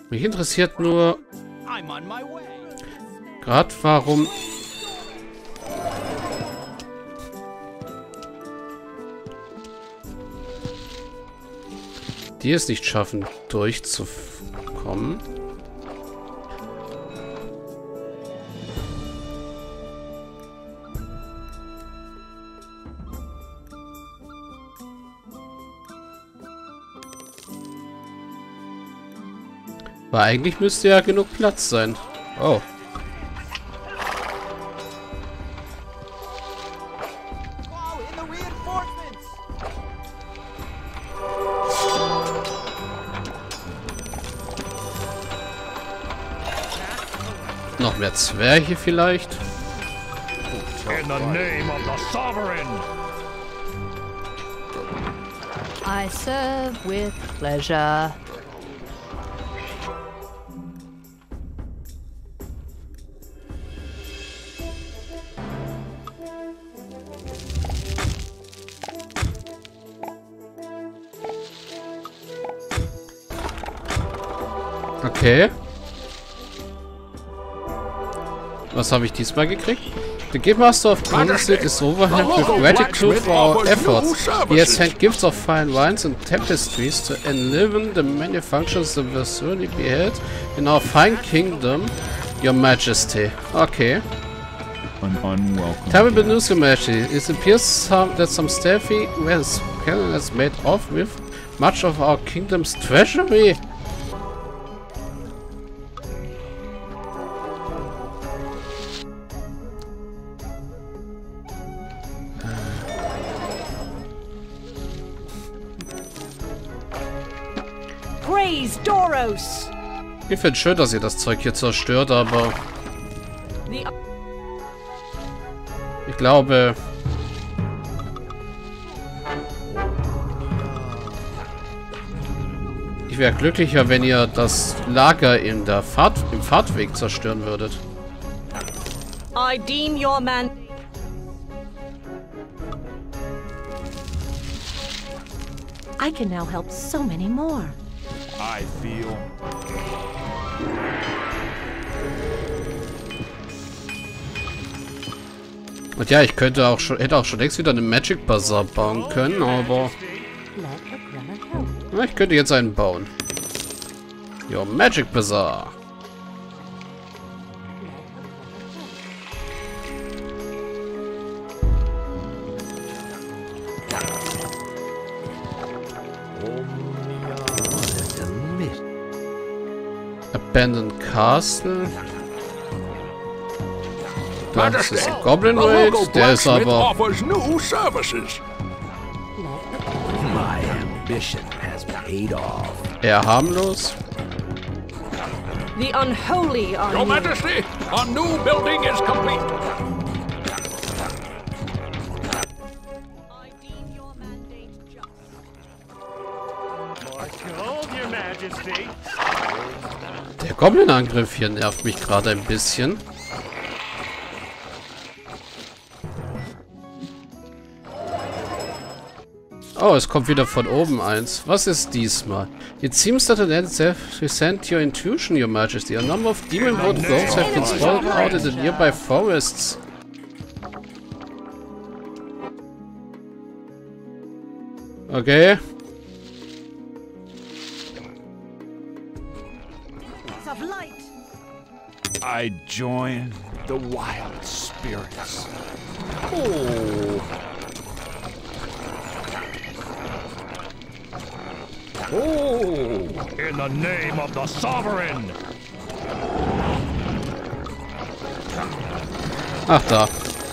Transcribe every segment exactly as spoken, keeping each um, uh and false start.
Mich interessiert nur gerade, warum die es nicht schaffen, durchzukommen. Aber eigentlich müsste ja genug Platz sein. Oh. Noch mehr Zwerge vielleicht? In the name of the sovereign. I serve with pleasure. Okay. Was habe ich diesmal gekriegt? The Game Master of Transit is overwhelmed with gratitude for our efforts. He has sent gifts of fine wines and tapestries to enliven the many functions that will surely be held in our fine kingdom, Your Majesty. Okay. An unwelcome. Terrible news, Your Majesty. It appears some, that some stealthy cannon has made off with much of our kingdom's treasury. Praise Doros! Ich finde schön, dass ihr das Zeug hier zerstört, aber ich glaube, ich wäre glücklicher, wenn ihr das Lager in der Fahrt, im Fahrtweg zerstören würdet. I deem your man. I can now help so many more. I feel. Und ja, ich könnte auch schon, hätte auch schon längst wieder einen Magic Bazaar bauen können, aber ja, ich könnte jetzt einen bauen. Your Magic Bazaar. Abandoned Castle. Das ist ein Goblin Raid, der ist aber... eher harmlos. The unholy are Your Majesty, a new building is complete. I deem your mandate just. Your Majesty. Der Goblin-Angriff hier nervt mich gerade ein bisschen. Oh, es kommt wieder von oben eins. Was ist diesmal? It seems that an end resent your intuition, Your Majesty. A number of demon-voted goats have been spotted out in the nearby forests. Okay. I join the wild spirits. Oh. Oh. In the name of the sovereign. Ach da.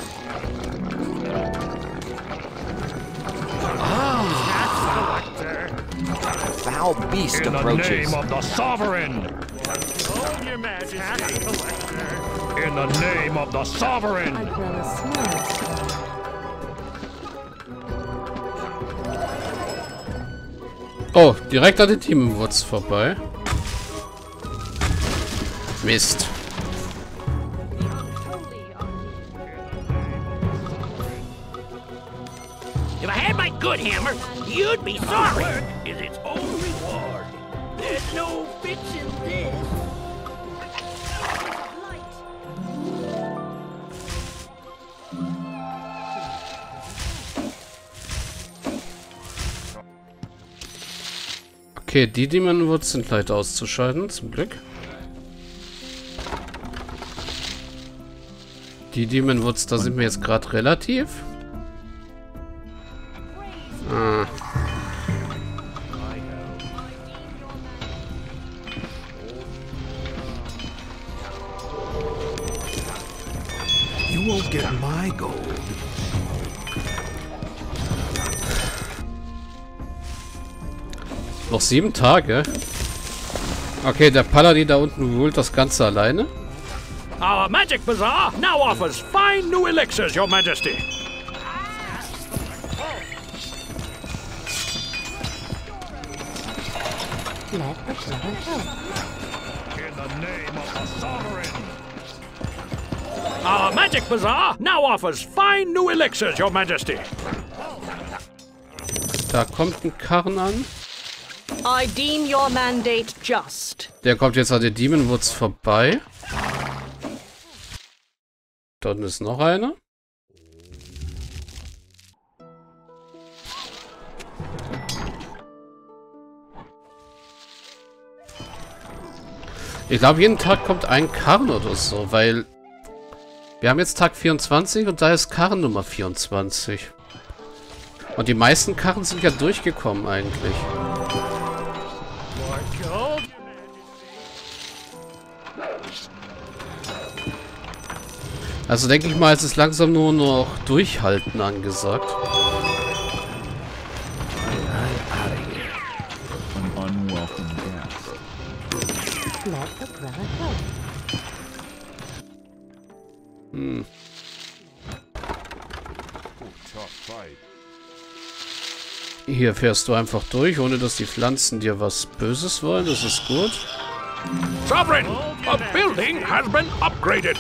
Ah. Foul beast In the approaches. name of the sovereign. Your Majesty. In the name of the sovereign. Oh, direkt an den Teamwurz vorbei. Mist. If I had my good hammer, you'd be sorry. Is its own reward. There's no Okay, die Demon Woods sind leicht auszuschalten, zum Glück. Die Demon Woods, da sind wir jetzt gerade relativ. Ah. You won't get my gold. Noch sieben Tage? Okay, der Paladin da unten holt das Ganze alleine. Our magic bazaar now offers fine new elixirs, Your Majesty. Let the brother help. In the name of the sovereign. Our magic bazaar now offers fine new elixirs, Your Majesty. Da kommt ein Karren an. I deem your mandate just. Der kommt jetzt an den Demon Woods vorbei. Da unten ist noch einer. Ich glaube, jeden Tag kommt ein Karren oder so, weil wir haben jetzt Tag vierundzwanzig und da ist Karren Nummer vierundzwanzig. Und die meisten Karren sind ja durchgekommen eigentlich. Also denke ich mal, es ist langsam nur noch Durchhalten angesagt. An unwelcome guest. Let the brother help. Hm. Hier fährst du einfach durch, ohne dass die Pflanzen dir was Böses wollen. Das ist gut. Sovereign, a building has been upgraded.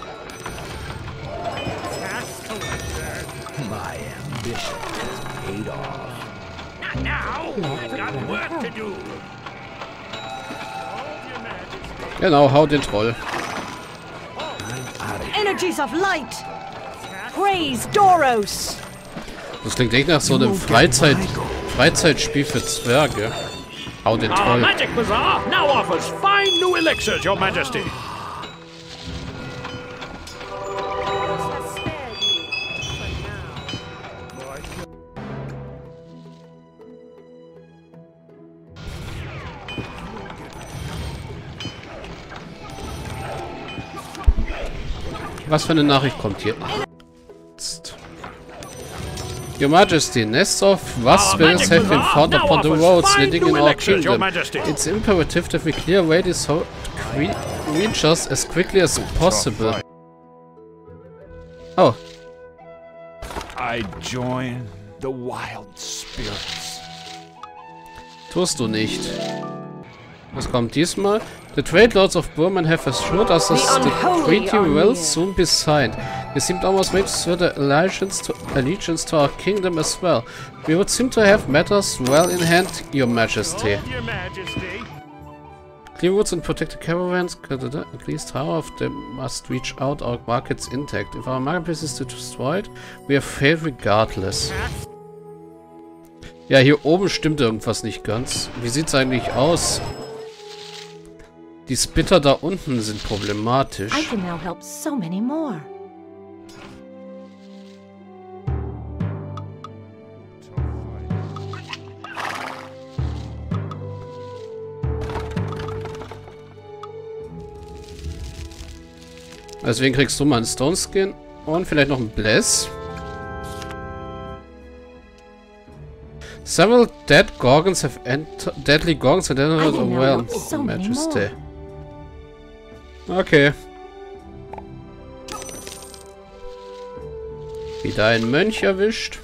My ambition paid off. Not now. We've got work to do. Genau, hau den Troll. Energies of light. Praise Doros. Das klingt echt nach so einem Freizeit Freizeitspiel für Zwerge. Hau den Our Troll. magic bazaar now offers fine new elixirs, Your Majesty. Was für eine Nachricht kommt hier? Your Majesty, nests of vast spirits have been found upon the roads leading in our kingdom. It's imperative that we clear away these ho cre creatures as quickly as possible. Oh. I join the wild spirits. Tust du nicht. Was kommt diesmal? The trade lords of Burman have assured us that the treaty will soon be signed. We seemed almost ready to swear the allegiance to, allegiance to our kingdom as well. We would seem to have matters well in hand, Your Majesty. Your Majesty. Clear woods and protect the caravans. At least half of them must reach out our markets intact. If our marketplace is destroyed, we have failed regardless. Ja, hier oben stimmt irgendwas nicht ganz. Wie sieht's eigentlich aus? Die Spitter da unten sind problematisch. I can now help so many more. Deswegen kriegst du mal einen Stone Skin und vielleicht noch einen Bless. Several dead Gorgons have entered. Deadly Gorgons have entered I a can now realm, help so many Majesty. more. Okay. Wieder ein Mönch erwischt.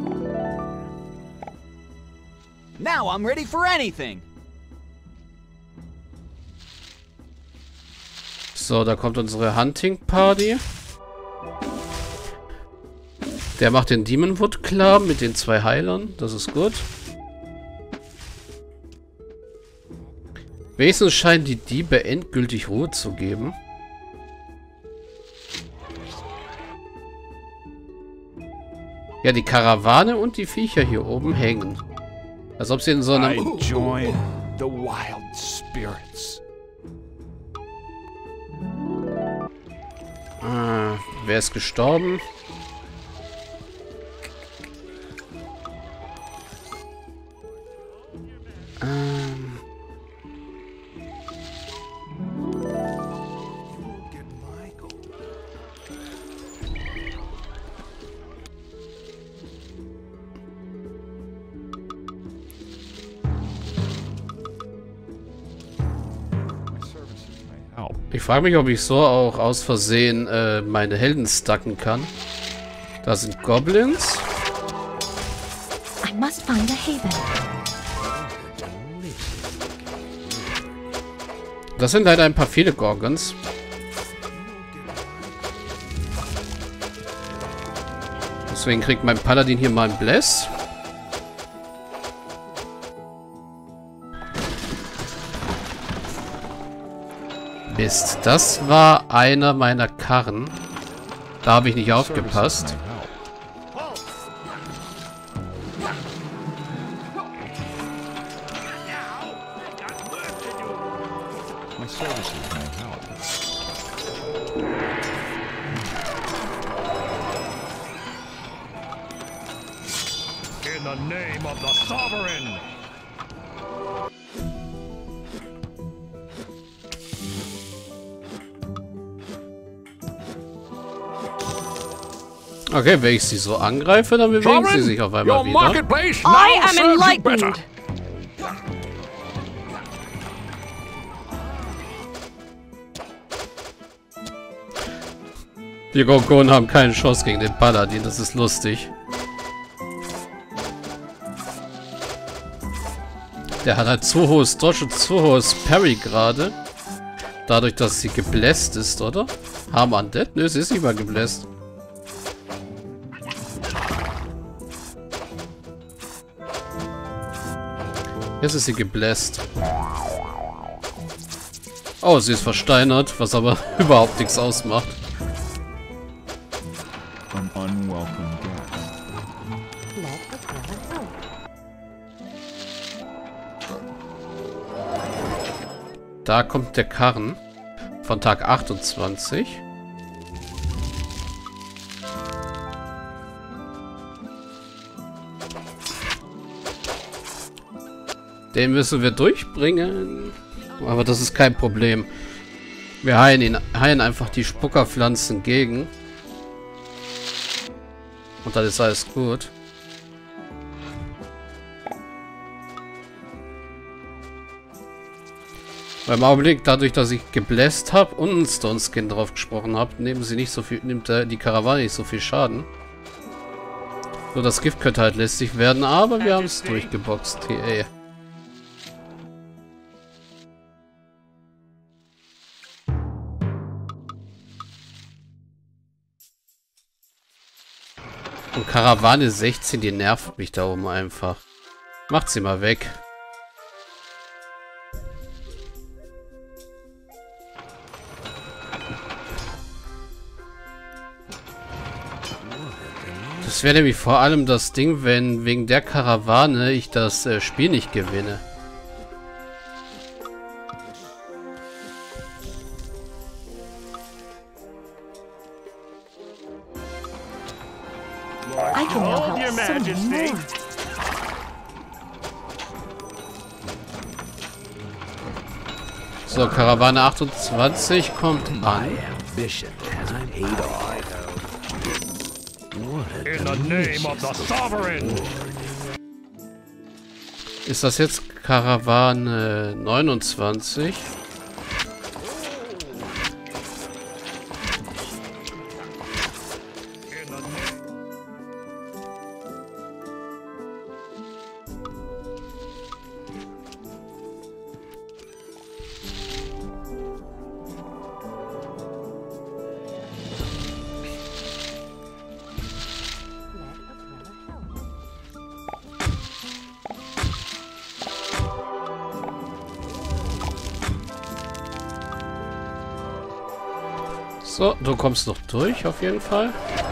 Now I'm ready for anything. So, da kommt unsere Hunting Party. Der macht den Demonwood klar mit den zwei Heilern. Das ist gut. Wenigstens scheinen die Diebe endgültig Ruhe zu geben. Ja, die Karawane und die Viecher hier oben hängen. Als ob sie in so einem... I join the wild spirits. Ah, wer ist gestorben? Ähm... Ich frage mich, ob ich so auch aus Versehen äh, meine Helden stacken kann. Da sind Goblins. I must find a haven. Das sind leider ein paar viele Gorgons. Deswegen kriegt mein Paladin hier mal einen Bless. Mist, das war einer meiner Karren. Da habe ich nicht aufgepasst. In the name of the Sovereign! Okay, wenn ich sie so angreife, dann bewegen sie sich auf einmal your wieder. marketplace now I am serves you better. enlightened. Die Gorgonen haben keine Chance gegen den Paladin, das ist lustig. Der hat halt zu hohes Dodge und zu hohes Parry gerade. Dadurch, dass sie gebläst ist, oder? Haben Undead? Nö, sie ist nicht mal gebläst. Jetzt ist sie gebläst. Oh, sie ist versteinert, was aber überhaupt nichts ausmacht. An unwelcome guest. Da kommt der Karren von Tag achtundzwanzig. Den müssen wir durchbringen. Aber das ist kein Problem. Wir heilen ihn, heilen einfach die Spuckerpflanzen gegen. Und dann ist alles gut. Beim Augenblick, dadurch, dass ich gebläst habe und einen Stone Skin drauf gesprochen habe, nehmen sie nicht so viel, nimmt die Karawane nicht so viel Schaden. So, das Gift könnte halt lästig werden, aber wir haben es durchgeboxt. Ey. Und Karawane sechzehn, die nervt mich da oben einfach. Macht sie mal weg. Das wäre nämlich vor allem das Ding, wenn wegen der Karawane ich das äh, Spiel nicht gewinne. I can now Hold your help so many majesty. more. So, Karawane achtundzwanzig kommt an. Ambition hasn't paid off. What a In the name of the Sovereign! Ist das jetzt Karawane neunundzwanzig? So, du kommst noch durch, auf jeden Fall.